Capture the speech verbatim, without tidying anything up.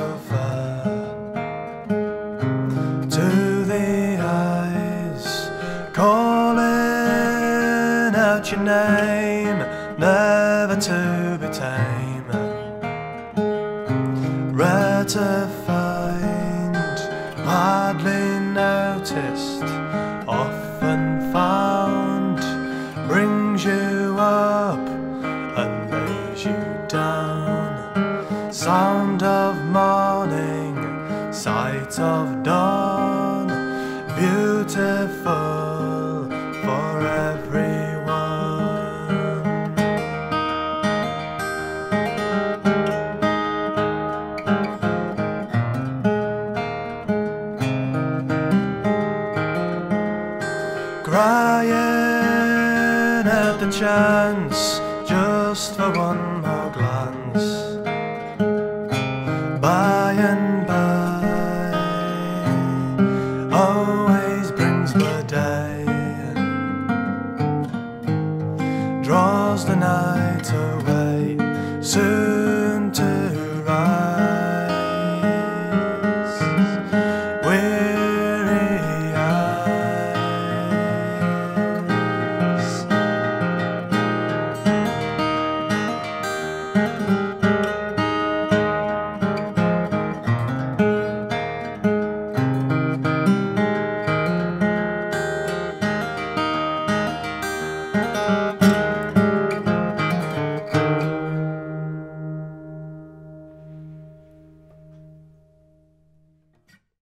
so fair. To the eyes calling out your name, never to be tame. Rare to find, hardly noticed, often found, brings you up and lays you down. Sound of morning, sight of dawn, beautiful for everyone. Crying at the chance, just for one more glance, by and